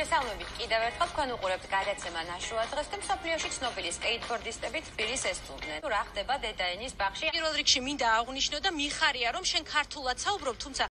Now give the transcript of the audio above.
მოგესალმებით კიდევ ერთხელ თქვენ უყურებთ გადაცემა ნაშროა დღეს და მსოფლიოში ცნობილი სკეიტბორდისტები თბილისს ესწრებდნენ. რა ხდება დედაენის ბაღში? პირველ რიგში მინდა აღვნიშნო და მიხარია რომ შენ ქართულად საუბრობ, თუმცა